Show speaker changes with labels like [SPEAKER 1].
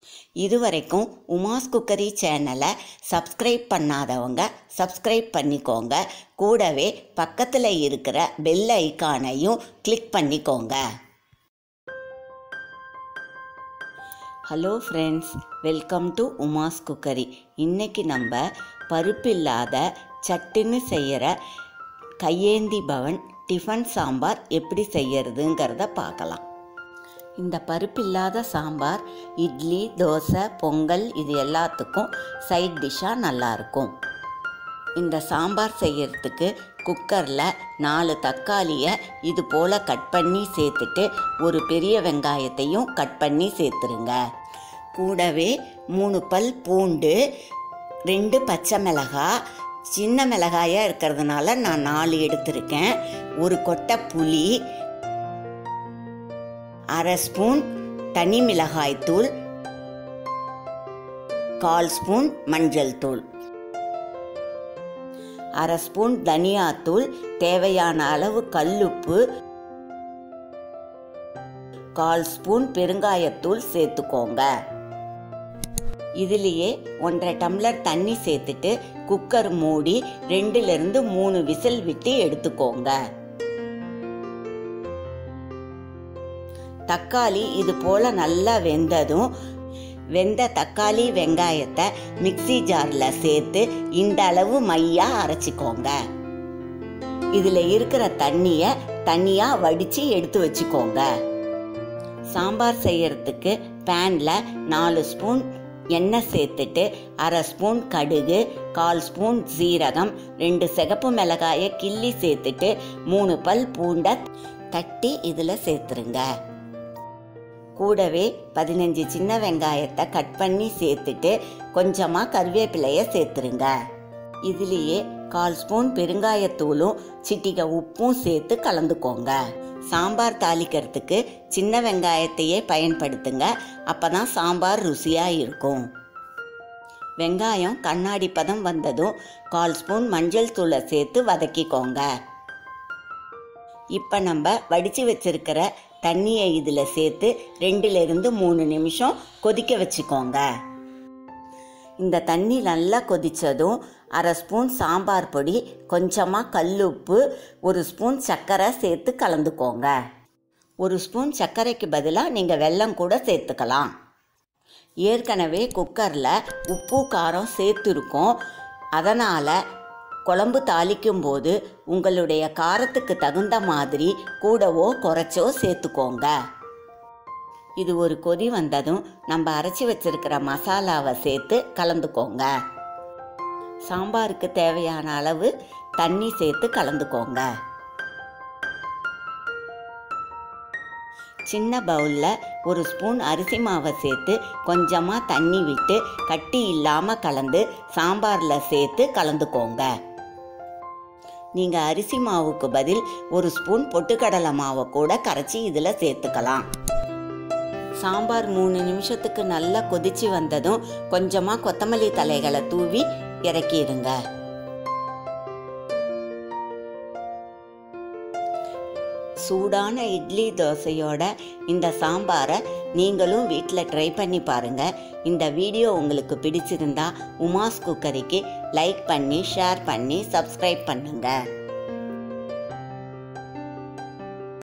[SPEAKER 1] இதுவரைக்கும் உமாஸ் குக்கரி சேனலை சப்ஸ்கிரைப் பண்ணாதவங்க சப்ஸ்கிரைப் பண்ணிக்கோங்க. கூடவே பக்கத்தில் இருக்கிற பெல் ஐக்கானையும் கிளிக் பண்ணிக்கோங்க. Hello friends, welcome to Uma's cookery. இன்றைக்கி நம்ம பருப்பில்லாத சட்டுன்னு செய்கிற கையேந்தி பவன் டிஃபன் சாம்பார் எப்படி செய்யறதுங்கிறத பார்க்கலாம். இந்த பருப்பில்லாத சாம்பார் இட்லி, தோசை, பொங்கல் இது எல்லாத்துக்கும் சைட் டிஷ்ஷாக நல்லாயிருக்கும். இந்த சாம்பார் செய்யறதுக்கு குக்கரில் 4 தக்காளியை இது போல் கட் பண்ணி சேர்த்துட்டு ஒரு பெரிய வெங்காயத்தையும் கட் பண்ணி சேர்த்துருங்க. கூடவே 3 பல் பூண்டு, 2 பச்சை மிளகாய், சின்ன மிளகாயாக இருக்கிறதுனால நான் 4 எடுத்திருக்கேன். ஒரு கொட்டை புளி, 1/2 ஸ்பூன் தனி மிளகாய் தூள், 1/4 ஸ்பூன் மஞ்சள் தூள், 1/2 ஸ்பூன் தனியாத்தூள், தேவையான அளவு கல்லுப்பு, 1/4 ஸ்பூன் பெருங்காயத்தூள் சேர்த்துக்கோங்க. இதுலேயே 1.5 டம்ளர் தண்ணி சேர்த்துட்டு குக்கர் மூடி 2லிருந்து 3 விசில் விட்டு எடுத்துக்கோங்க. தக்காளி இது போல் நல்லா வெந்ததும் வெந்த தக்காளி வெங்காயத்தை மிக்ஸி ஜாரில் சேர்த்து இந்த அளவு மையாக அரைச்சிக்கோங்க. இதில் இருக்கிற தண்ணியை தனியாக வடித்து எடுத்து வச்சுக்கோங்க. சாம்பார் செய்யறதுக்கு பேனில் 4 ஸ்பூன் எண்ணெய் சேர்த்துட்டு 1/2 ஸ்பூன் கடுகு, 1/4 ஸ்பூன் சீரகம், 2 சிகப்பு மிளகாயை கிள்ளி சேர்த்துட்டு 3 பல் பூண்டை தட்டி இதில் சேர்த்துருங்க. கூடவே 15 சின்ன வெங்காயத்தை கட் பண்ணி சேர்த்துட்டு கொஞ்சமாக கருவேப்பிலையை சேர்த்துருங்க. இதுலேயே 1/4 ஸ்பூன் பெருங்காயத்தூளும் சிட்டிகை உப்பும் சேர்த்து கலந்துக்கோங்க. சாம்பார் தாளிக்கிறதுக்கு சின்ன வெங்காயத்தையே பயன்படுத்துங்க, அப்போ தான் சாம்பார் ருசியாக இருக்கும். வெங்காயம் கண்ணாடி பதம் வந்ததும் 1/4 ஸ்பூன் மஞ்சள் தூளை சேர்த்து வதக்கிக்கோங்க. இப்போ நம்ம வடித்து வச்சிருக்கிற தண்ணியை இதில் சேர்த்து 2லிருந்து 3 நிமிஷம் கொதிக்க வச்சுக்கோங்க. இந்த தண்ணி நல்லா கொதித்ததும் 1/2 ஸ்பூன் சாம்பார் பொடி, கொஞ்சமாக கல்லுப்பு, 1 ஸ்பூன் சர்க்கரை சேர்த்து கலந்துக்கோங்க. 1 ஸ்பூன் சர்க்கரைக்கு பதிலாக நீங்கள் வெல்லம் கூட சேர்த்துக்கலாம். ஏற்கனவே குக்கரில் உப்பு காரம் சேர்த்துருக்கோம். அதனால் குழம்பு தாளிக்கும் போது உங்களுடைய காரத்துக்கு தகுந்த மாதிரி கூடவோ குறைச்சோ சேர்த்துக்கோங்க. இது ஒரு கொதி வந்ததும் நம்ம அரைச்சி வச்சிருக்கிற மசாலாவை சேர்த்து கலந்துக்கோங்க. சாம்பாருக்கு தேவையான அளவு தண்ணி சேர்த்து கலந்துக்கோங்க. சின்ன பவுலில் 1 ஸ்பூன் அரிசி மாவை சேர்த்து கொஞ்சமாக தண்ணி விட்டு கட்டி இல்லாமல் கலந்து சாம்பாரில் சேர்த்து கலந்துக்கோங்க. நீங்கள் அரிசி மாவுக்கு பதில் 1 ஸ்பூன் பொட்டுக்கடலை மாவை கூட கரைச்சி இதில் சேர்த்துக்கலாம். சாம்பார் 3 நிமிஷத்துக்கு நல்லா கொதிச்சு வந்ததும் கொஞ்சமாக கொத்தமல்லி தலைகளை தூவி இறக்கிடுங்க. சூடான இட்லி தோசையோட இந்த சாம்பாரை நீங்களும் வீட்டில் ட்ரை பண்ணி பாருங்கள். இந்த வீடியோ உங்களுக்கு பிடிச்சிருந்தா உமாஸ் குக்கரிக்கு லைக் பண்ணி, ஷேர் பண்ணி, சப்ஸ்கிரைப் பண்ணுங்கள்.